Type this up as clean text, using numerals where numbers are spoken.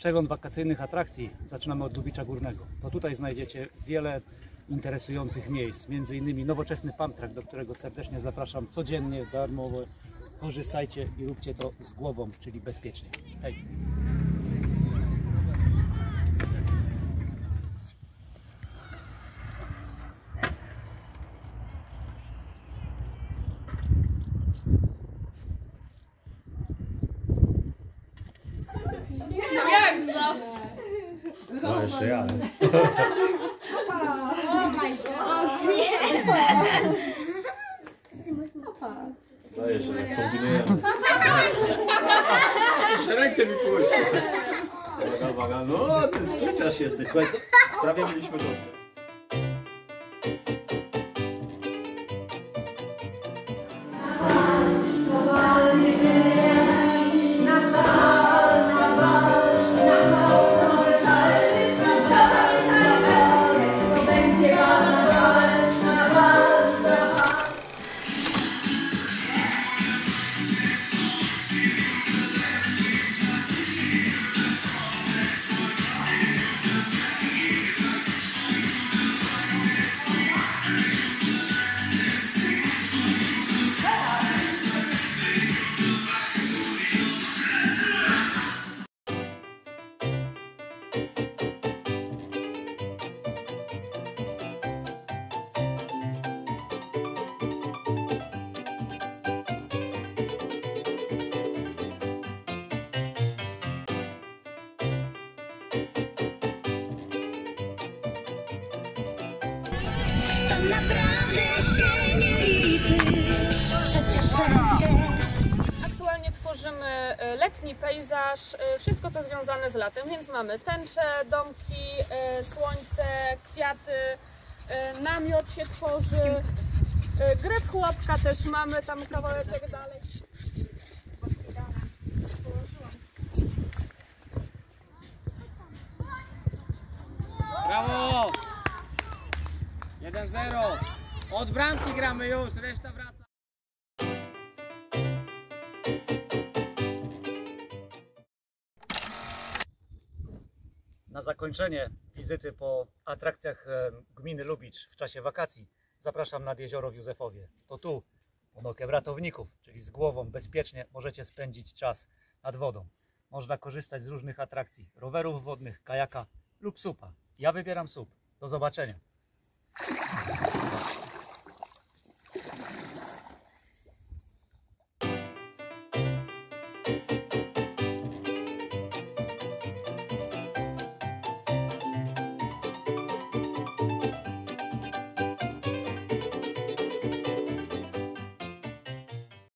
Przegląd wakacyjnych atrakcji zaczynamy od Lubicza Górnego. To tutaj znajdziecie wiele interesujących miejsc, m.in. nowoczesny pump track, do którego serdecznie zapraszam codziennie, darmowo. Korzystajcie i róbcie to z głową, czyli bezpiecznie. Hej! Jak za? No jeszcze ja. Oh my god! Nie! No jeszcze jak kombinujemy. Jeszcze rękę mi puść. Uwaga, uwaga. No ty spryciarz jesteś. Słuchaj, prawie byliśmy dobrze. Naprawdę się nie liczy, przecież wszędzie. Aktualnie tworzymy letni pejzaż, wszystko co związane z latem, więc mamy tęcze, domki, słońce, kwiaty, namiot się tworzy, grę w chłopka też mamy, tam kawałeczek dalej. Brawo! 1-0. Od bramki gramy już, reszta wraca. Na zakończenie wizyty po atrakcjach gminy Lubicz w czasie wakacji zapraszam nad jezioro w Józefowie. To tu, pod okiem ratowników, czyli z głową bezpiecznie możecie spędzić czas nad wodą. Można korzystać z różnych atrakcji, rowerów wodnych, kajaka lub supa. Ja wybieram SUP. Do zobaczenia.